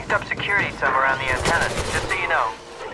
picked up security somewhere around the antennas, just so you know.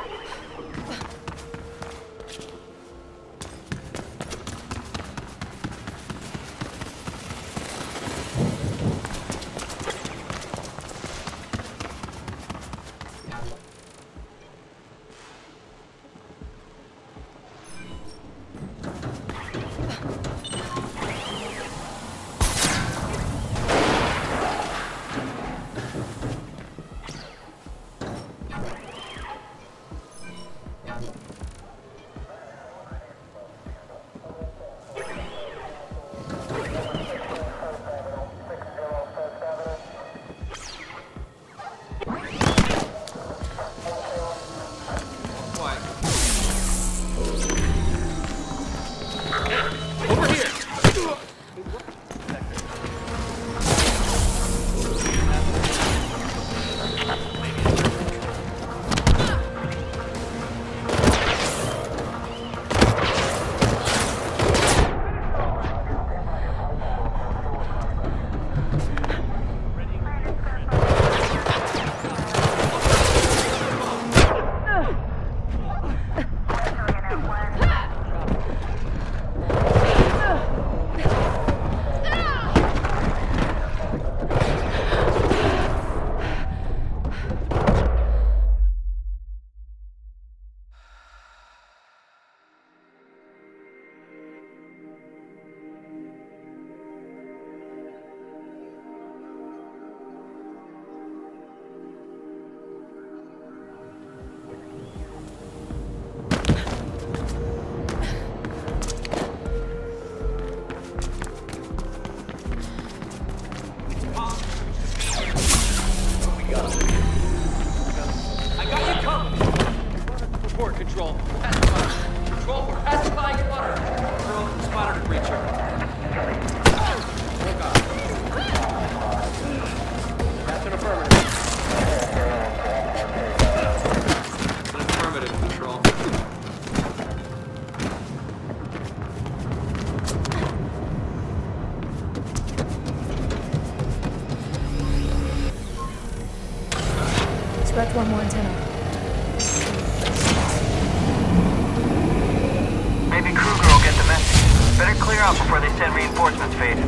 Expect one more antenna. Maybe Kruger will get the message. Better clear out before they send reinforcements, Fade.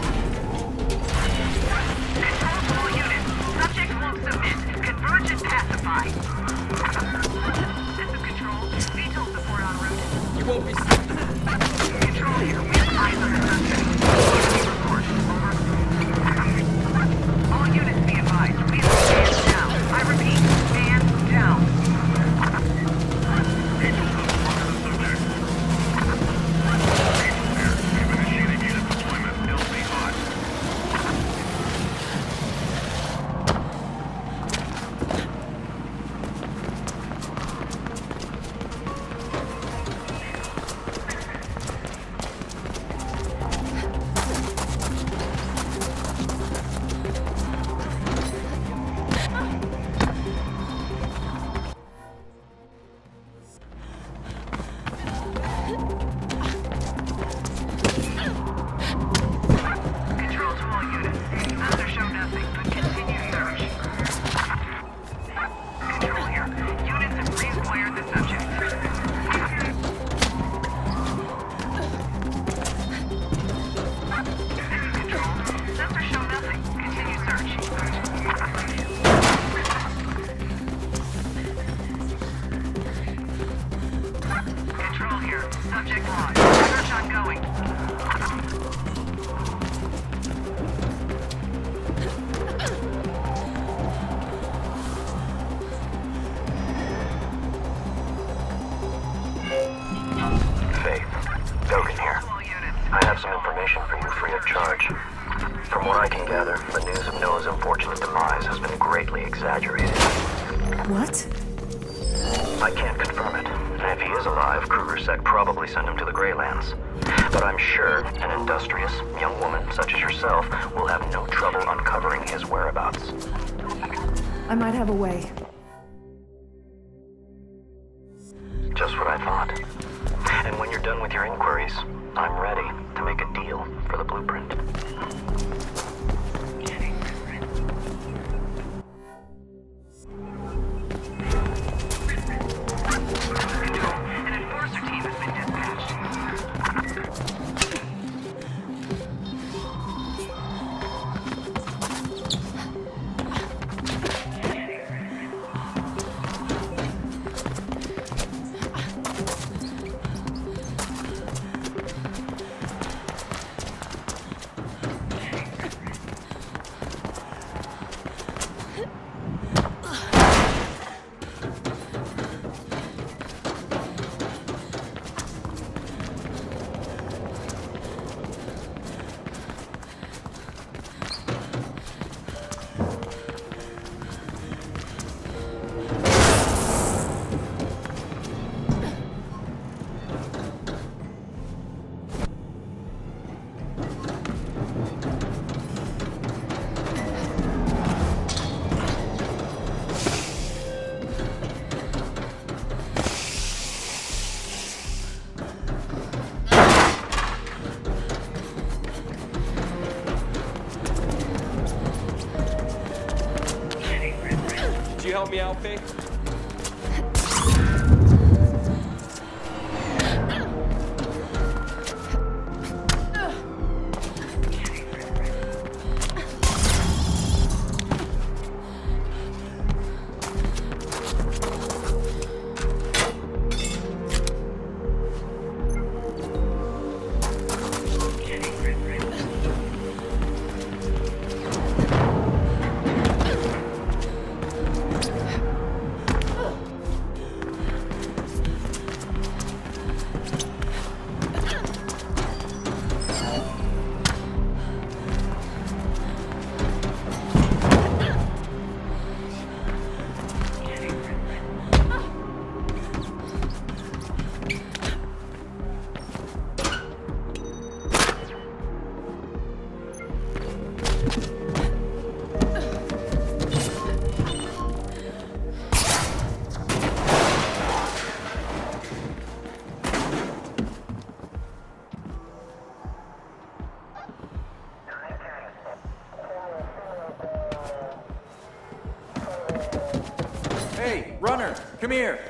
Control to all units. Subject won't submit. Converge and pacify. This is Control. Detail support en route. You won't be... Control here. We have eyes on the subject. Report. Over. All units be advised. We have stand down. I repeat, stand down. What? I can't confirm it. And if he is alive, KrugerSec probably sent him to the Greylands. But I'm sure an industrious young woman such as yourself will have no trouble uncovering his whereabouts. I might have a way. Just what I thought. And when you're done with your inquiries, I'm ready to make a deal for the blueprint. help me out, Faith? Hey, runner, come here.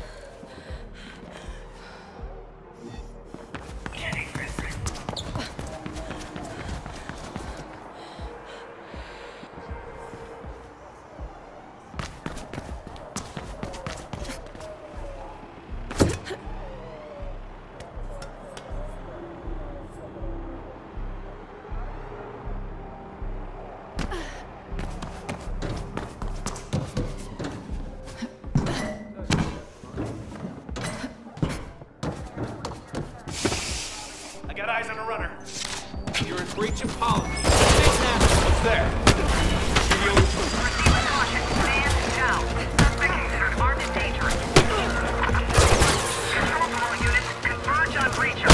I got eyes on a runner. You're in breach of policy. What's there? Proceed with caution. Man down. Suspect considered armed and dangerous. Control to all units. Converge on breacher.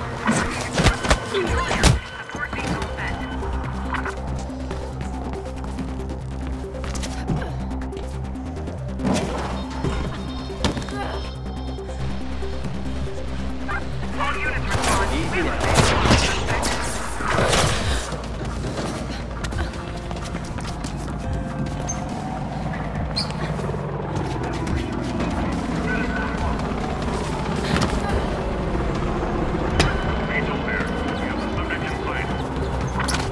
Support being all set. All units respond. We have a suspect. Angel there. We have a subject in plane.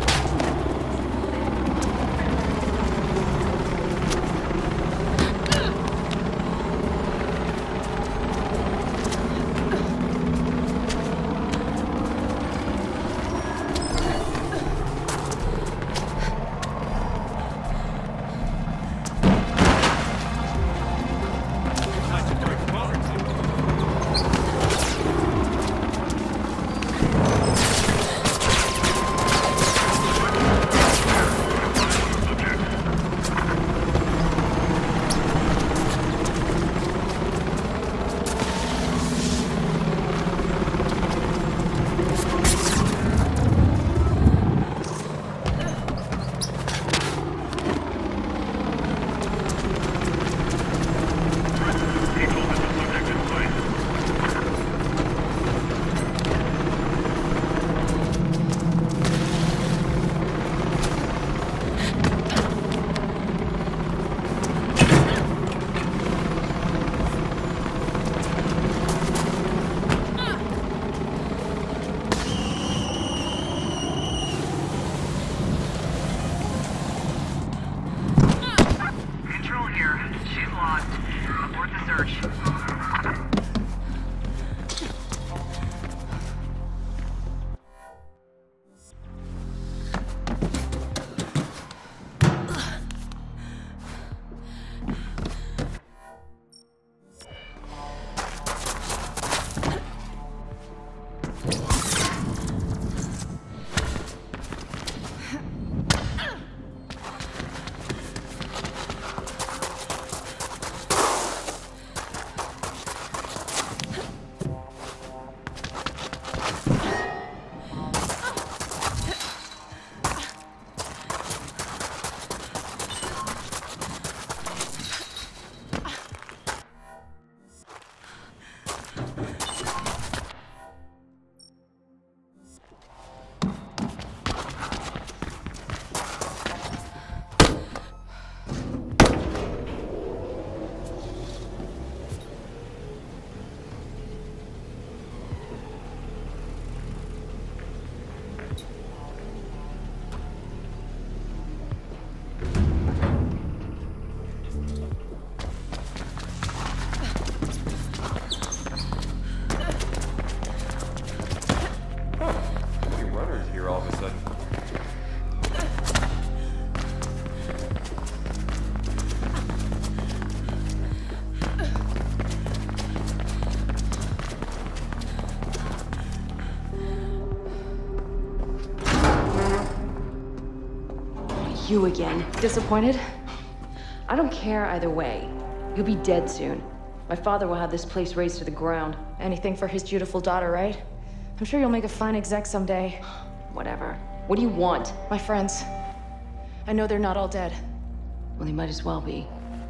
You again. Disappointed? I don't care either way. You'll be dead soon. My father will have this place razed to the ground. Anything for his beautiful daughter, right? I'm sure you'll make a fine exec someday. Whatever. What do you want? My friends. I know they're not all dead. Well, they might as well be.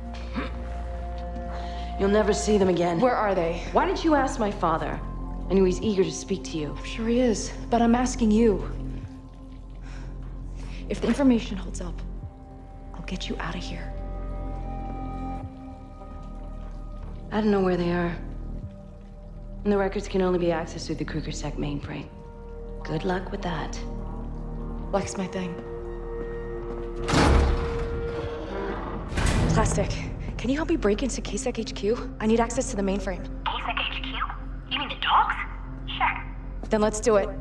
You'll never see them again. Where are they? Why didn't you ask my father? I knew he's eager to speak to you. I'm sure he is, but I'm asking you. If the information holds up, I'll get you out of here. I don't know where they are. And the records can only be accessed through the KrugerSec mainframe. Good luck with that. Luck's my thing. Plastic, can you help me break into KSEC HQ? I need access to the mainframe. KSEC HQ? You mean the dogs? Sure. Then let's do it.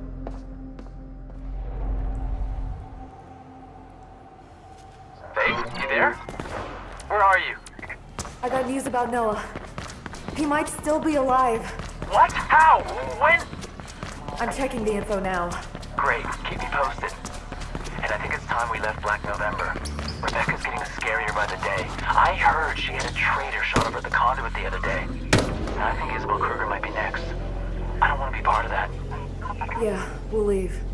Faye, you there? Where are you? I got news about Noah. He might still be alive. What? How? When? I'm checking the info now. Great. Keep me posted. And I think it's time we left Black November. Rebecca's getting scarier by the day. I heard she had a traitor shot over at the conduit the other day. And I think Isabel Kruger might be next. I don't want to be part of that. Yeah, we'll leave.